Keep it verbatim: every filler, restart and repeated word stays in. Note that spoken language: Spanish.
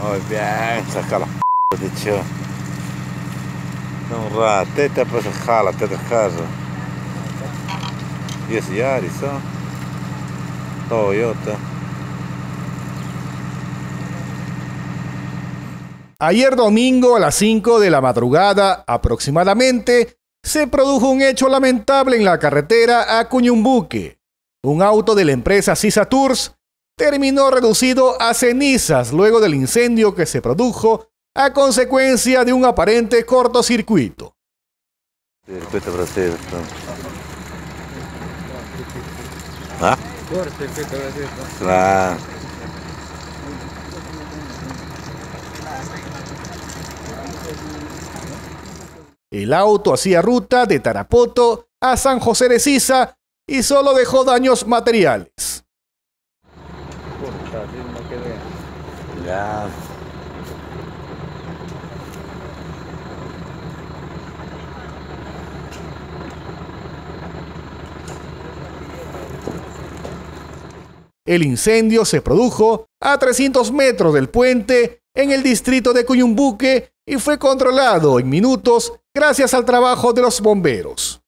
Muy bien, saca la p de chido. Un ratete, pues jala, te del carro. Y es Yaris, ¿no? Toyota. Ayer domingo a las cinco de la madrugada aproximadamente se produjo un hecho lamentable en la carretera a Cuñumbuque. Un auto de la empresa Sisa Tours terminó reducido a cenizas luego del incendio que se produjo a consecuencia de un aparente cortocircuito. Circuito Brasil. ¿Ah? Claro. El auto hacía ruta de Tarapoto a San José de Sisa y solo dejó daños materiales. Ya. El incendio se produjo a trescientos metros del puente en el distrito de Cuñumbuque y fue controlado en minutos gracias al trabajo de los bomberos.